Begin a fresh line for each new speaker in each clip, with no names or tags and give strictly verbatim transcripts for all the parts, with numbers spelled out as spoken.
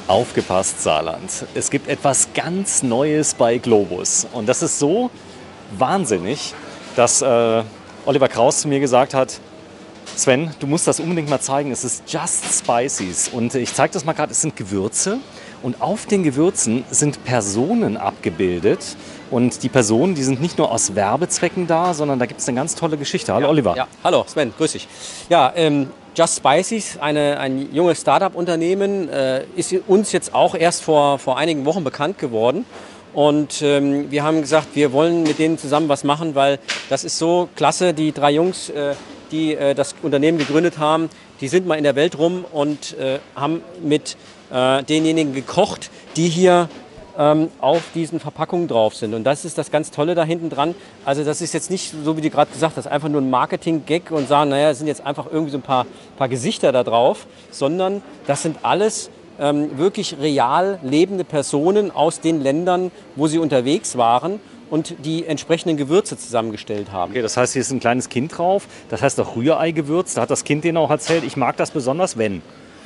Aufgepasst, Saarland. Es gibt etwas ganz Neues bei Globus. Und das ist so wahnsinnig, dass äh, Oliver Kraus zu mir gesagt hat, Sven, du musst das unbedingt mal zeigen. Es ist Just Spices. Und ich zeige das mal gerade. Es sind Gewürze. Und auf den Gewürzen sind Personen abgebildet. Und die Personen, die sind nicht nur aus Werbezwecken da, sondern da gibt es eine ganz tolle Geschichte. Hallo
ja,
Oliver.
Ja. Hallo Sven, grüß dich. Ja, ähm, Just Spices, eine, ein junges Start-up-Unternehmen, äh, ist uns jetzt auch erst vor, vor einigen Wochen bekannt geworden. Und ähm, wir haben gesagt, wir wollen mit denen zusammen was machen, weil das ist so klasse. Die drei Jungs, äh, die äh, das Unternehmen gegründet haben, die sind mal in der Welt rum und äh, haben mit äh, denjenigen gekocht, die hier ähm, auf diesen Verpackungen drauf sind. Und das ist das ganz Tolle da hinten dran. Also das ist jetzt nicht, so wie du gerade gesagt hast, einfach nur ein Marketing-Gag und sagen, naja, es sind jetzt einfach irgendwie so ein paar, paar Gesichter da drauf, sondern das sind alles ähm, wirklich real lebende Personen aus den Ländern, wo sie unterwegs waren und die entsprechenden Gewürze zusammengestellt haben.
Okay, das heißt, hier ist ein kleines Kind drauf, das heißt auch Rührei-Gewürz. Da hat das Kind denen auch erzählt, ich mag das besonders, wenn.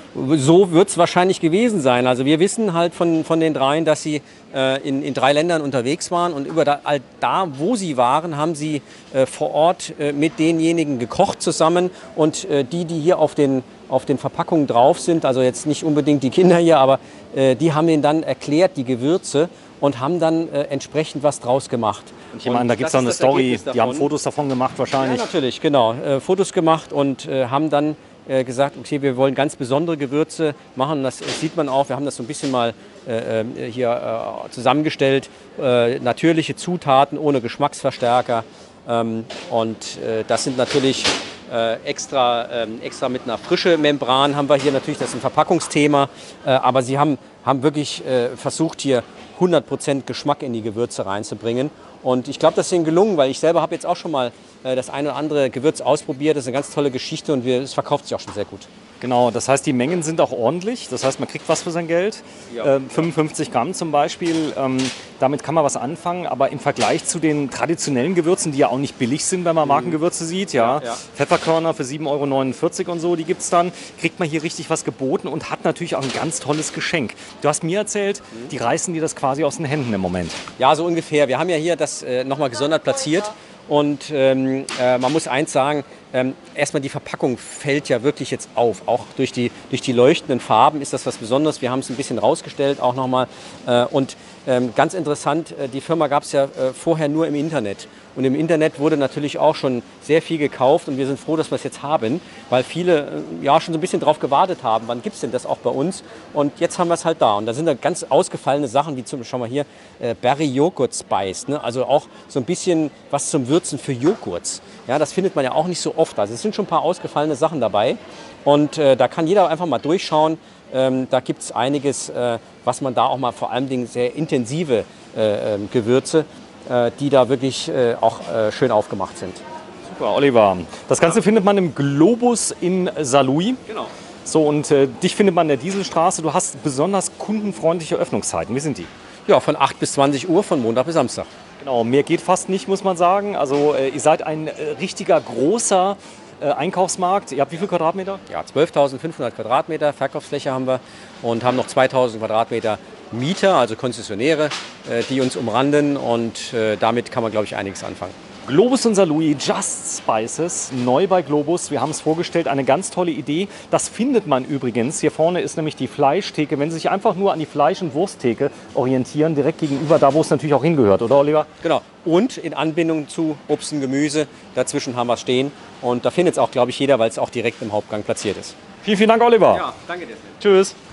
So wird es wahrscheinlich gewesen sein. Also wir wissen halt von, von den dreien, dass sie äh, in, in drei Ländern unterwegs waren und über da, da wo sie waren, haben sie äh, vor Ort äh, mit denjenigen gekocht zusammen und äh, die, die hier auf den, auf den Verpackungen drauf sind, also jetzt nicht unbedingt die Kinder hier, aber äh, die haben ihnen dann erklärt, die Gewürze, und haben dann äh, entsprechend was draus gemacht.
Und ich meine, da gibt es auch eine Story, die haben Fotos davon gemacht wahrscheinlich.
Ja, natürlich, genau. Äh, Fotos gemacht und äh, haben dann äh, gesagt, okay, wir wollen ganz besondere Gewürze machen. Das, das sieht man auch, wir haben das so ein bisschen mal äh, hier äh, zusammengestellt. Äh, natürliche Zutaten ohne Geschmacksverstärker. Ähm, und äh, das sind natürlich äh, extra, äh, extra mit einer frischen Membran haben wir hier natürlich, das ist ein Verpackungsthema. Äh, aber sie haben, haben wirklich äh, versucht, hier hundert Prozent Geschmack in die Gewürze reinzubringen. Und ich glaube, das ist ihnen gelungen, weil ich selber habe jetzt auch schon mal äh, das eine oder andere Gewürz ausprobiert. Das ist eine ganz tolle Geschichte und es verkauft sich auch schon sehr gut.
Genau, das heißt, die Mengen sind auch ordentlich. Das heißt, man kriegt was für sein Geld.
Ja.
Ähm, fünfundfünfzig Gramm zum Beispiel. Ähm, damit kann man was anfangen. Aber im Vergleich zu den traditionellen Gewürzen, die ja auch nicht billig sind, wenn man Markengewürze sieht, ja,
Ja, ja.
Pfefferkörner für sieben Euro neunundvierzig und so, die gibt es dann, kriegt man hier richtig was geboten und hat natürlich auch ein ganz tolles Geschenk. Du hast mir erzählt, die reißen dir das quasi aus den Händen im Moment.
Ja, so ungefähr. Wir haben ja hier das äh, nochmal gesondert platziert. Und ähm, äh, man muss eins sagen, ähm, erstmal die Verpackung fällt ja wirklich jetzt auf. Auch durch die, durch die leuchtenden Farben ist das was Besonderes. Wir haben es ein bisschen rausgestellt auch nochmal. Äh, und ähm, ganz interessant, äh, die Firma gab es ja äh, vorher nur im Internet. Und im Internet wurde natürlich auch schon sehr viel gekauft und wir sind froh, dass wir es jetzt haben, weil viele äh, ja schon so ein bisschen drauf gewartet haben, wann gibt es denn das auch bei uns? Und jetzt haben wir es halt da. Und da sind da ganz ausgefallene Sachen, wie zum Beispiel, schau mal hier, äh, Berry Joghurt Spice, ne? Also auch so ein bisschen was zum Würzen für Joghurts. Ja, das findet man ja auch nicht so oft. Also es sind schon ein paar ausgefallene Sachen dabei und äh, da kann jeder einfach mal durchschauen. Ähm, da gibt es einiges, äh, was man da auch mal, vor allem Dingen sehr intensive äh, äh, Gewürze, äh, die da wirklich äh, auch äh, schön aufgemacht sind.
Super, Oliver. Das Ganze ja. findet man im Globus in Saarlouis.
Genau.
So, und äh, dich findet man in der Dieselstraße. Du hast besonders kundenfreundliche Öffnungszeiten. Wie sind die?
Ja, von acht bis zwanzig Uhr, von Montag bis Samstag.
Genau, mehr geht fast nicht, muss man sagen. Also äh, ihr seid ein äh, richtiger großer äh, Einkaufsmarkt. Ihr habt wie viel Quadratmeter?
Ja, zwölftausendfünfhundert Quadratmeter Verkaufsfläche haben wir und haben noch zweitausend Quadratmeter Mieter, also Konzessionäre, äh, die uns umranden und äh, damit kann man, glaube ich, einiges anfangen.
Globus und Saarlouis, Just Spices, neu bei Globus. Wir haben es vorgestellt, eine ganz tolle Idee. Das findet man übrigens. Hier vorne ist nämlich die Fleischtheke. Wenn Sie sich einfach nur an die Fleisch- und Wursttheke orientieren, direkt gegenüber, da wo es natürlich auch hingehört, oder Oliver?
Genau. Und in Anbindung zu Obst und Gemüse, dazwischen haben wir es stehen. Und da findet es auch, glaube ich, jeder, weil es auch direkt im Hauptgang platziert ist.
Vielen, vielen Dank, Oliver.
Ja, danke dir.
Tschüss.